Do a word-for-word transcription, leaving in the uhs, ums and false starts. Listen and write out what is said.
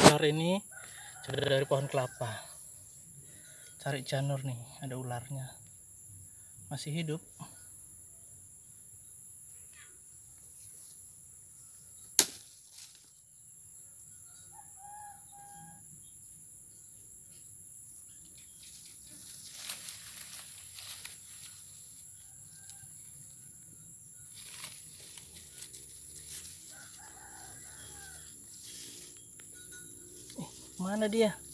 ular ini dari pohon kelapa. Cari janur nih, ada ularnya. Masih hidup. Eh, mana dia?